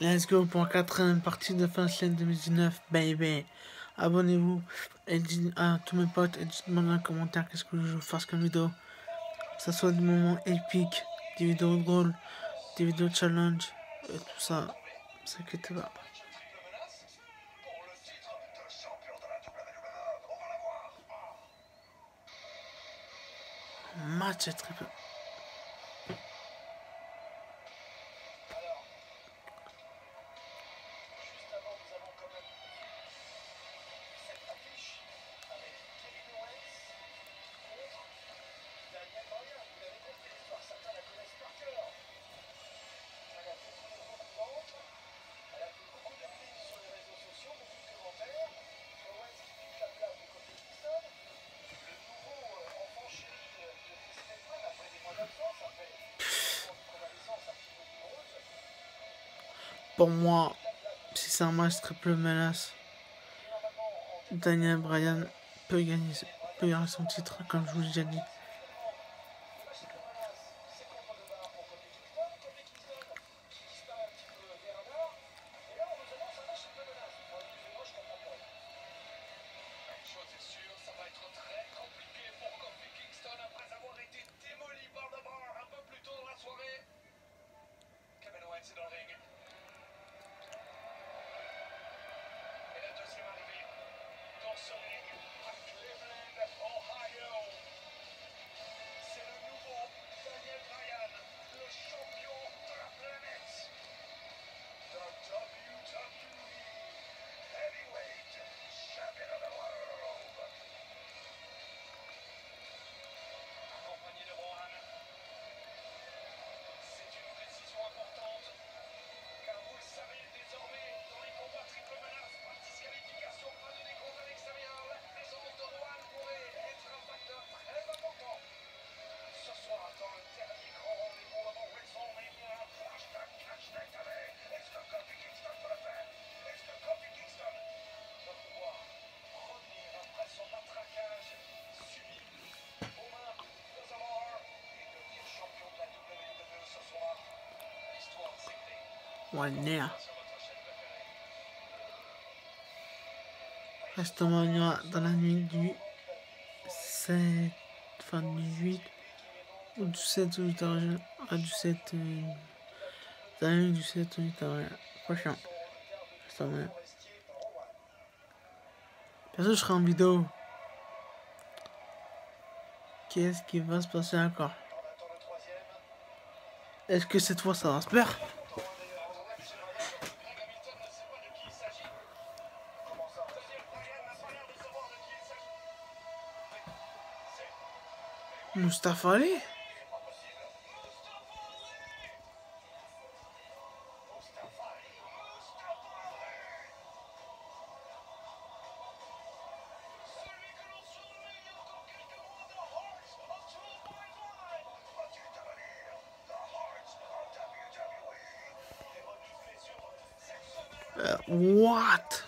Let's go pour la 4ème partie de Fastlane 2019, baby. Abonnez-vous et dites à tous mes potes et dites-moi dans les commentaires qu'est-ce que je fasse comme vidéo. Que ce soit des moments épiques, des vidéos drôles, des vidéos challenge, et tout ça. Ne vous inquiétez pas. Match est très peu. Pour moi, si c'est un match triple menace, Daniel Bryan peut gagner son titre, comme je vous l'ai déjà dit. WrestleMania. WrestleMania dans la nuit du 7, fin du 8 ou du 7 ou 8 avril, du 7, dans la nuit du 7 ou 8 avril prochain. WrestleMania. Bientôt je serai en vidéo. Qu'est-ce qui va se passer encore? Est-ce que cette fois ça va se faire? Mustafa Ali? What?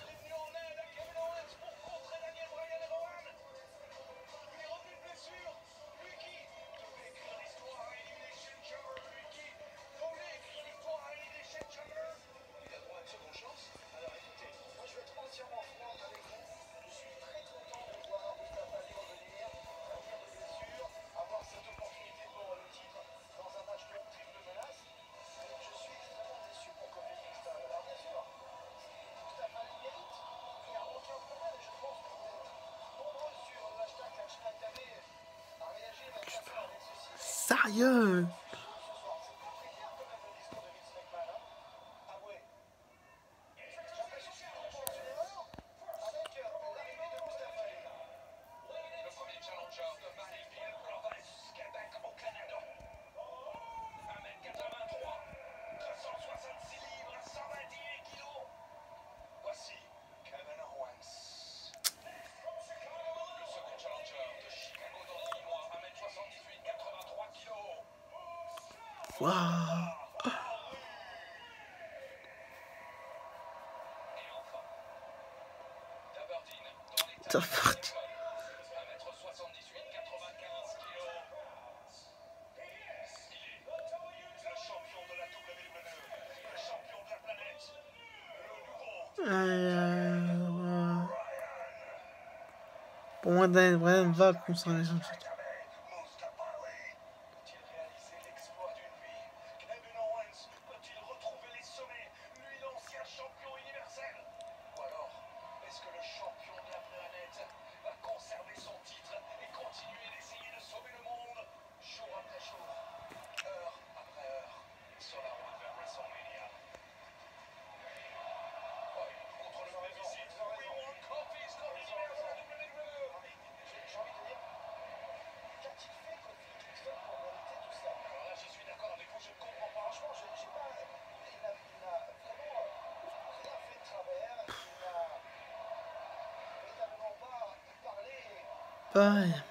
Sérieux? Waouh! C'est parti. Pour moi, Daniel Bryan va conserver son titre. Pareil.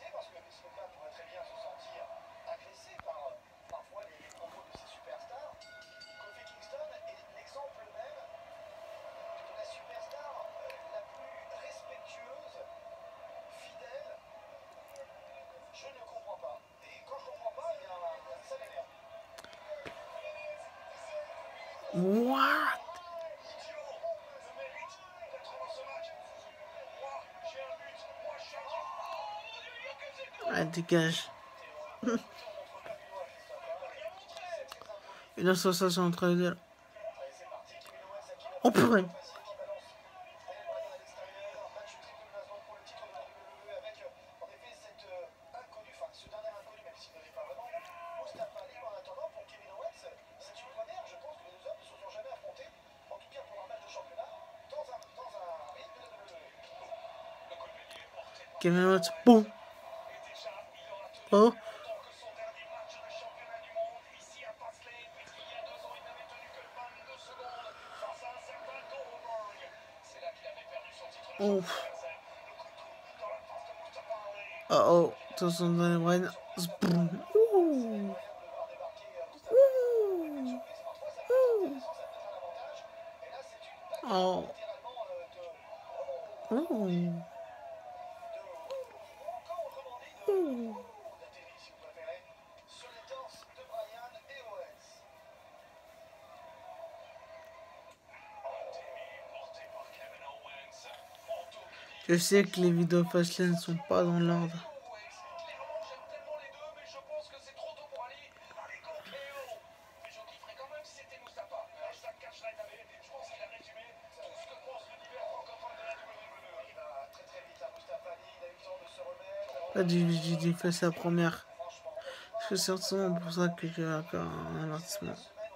What? Ah, dégage. Une association entre les deux. On pourrait. Kevin Owens, boum. Oh. Oh. Oh. Attention, Daniel Bryan. Boum. Ouh. Oh. Ouh. Je sais que les vidéos Fastlane ne sont pas dans l'ordre. J'ai fait sa première. C'est certainement pour ça que j'ai encore un avertissement.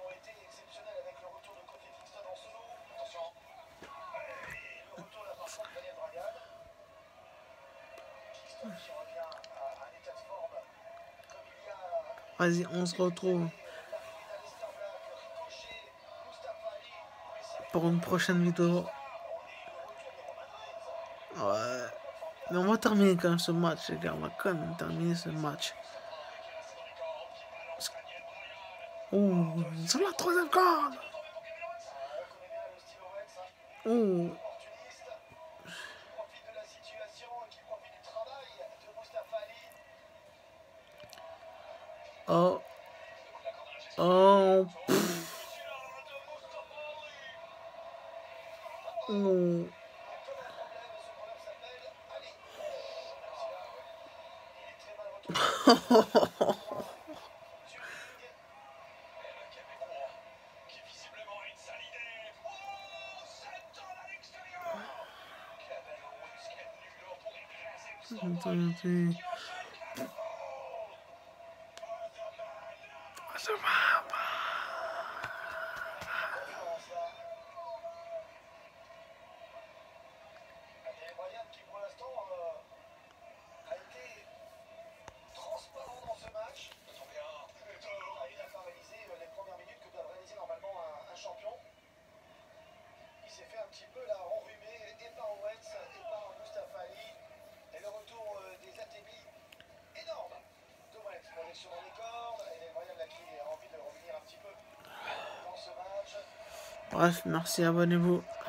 Vas-y, on se retrouve pour une prochaine vidéo. Ouais. Mais on va terminer quand même ce match, les gars. On va quand même terminer ce match. Ouh, sur la troisième corde. Ouh. Oh. Oh. Ouh. Attendez. Bref, merci, abonnez-vous.